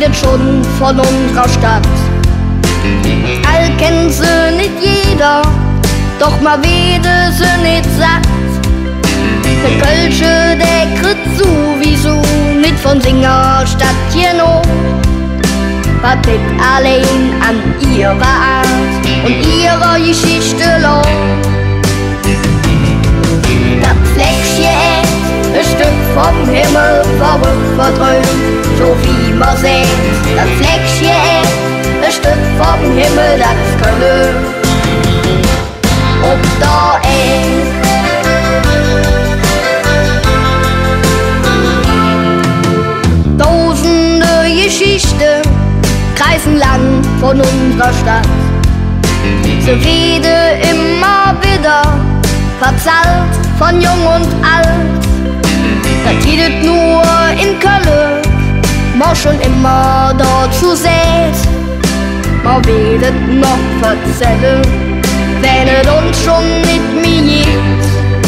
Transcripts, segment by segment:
redet schon von unserer Stadt. All kennt sie nicht jeder, doch mal wede sie nicht satt. Der Kölsche, der kriegt sowieso nicht von Singerstadt genau. Was liegt allein an ihrer Art und ihrer Geschichte lau. Das Fleckchen ist ein Stück vom Himmel verrückt verdröhnt, so wie man sieht. Das Fleckchen ist ein Stück vom Himmel, das Köln. Ob da tausende Geschichten kreisen lang von unserer Stadt. Sie rede immer wieder, verzahlt von jung und alt. Das geht nur in Köln, man schon immer dort zu sät. Man redet noch verzählen, wenn es uns schon nicht mehr geht.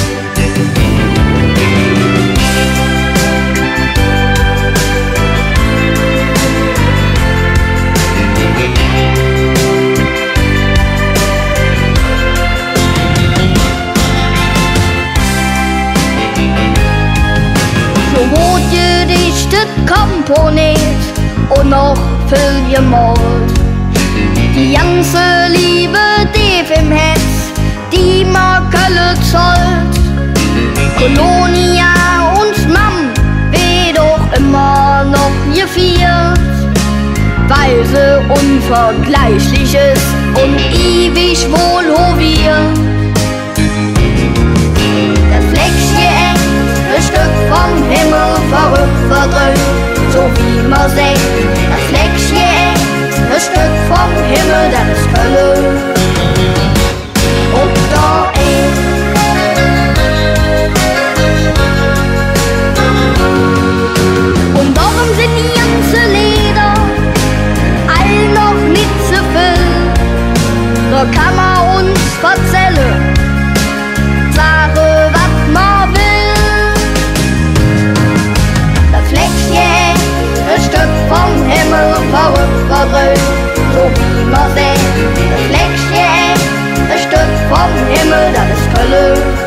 Gedichtet komponiert und noch viel gemalt. Die ganze Liebe, die im Herz, die man Köln zollt. Kolonia und Mam wird doch immer noch gefeiert, weil sie unvergleichlich ist und ewig wohl hoviert. Das Fleckchen, ein Stück vom Himmel verrückt verdröhnt, so wie man sieht. Das Fleckchen, ein Stück vom Himmel, das ist Köln. Und da und darum sind die ganze Lieder all noch nicht zu viel. Da kann man uns verzählen, sage was man will. Das Fleckchen, ein Stück vom Himmel verrückt verdröhnt, so wie man sieht. Das Fleckchen, ein Stück vom Himmel, das ist Köln.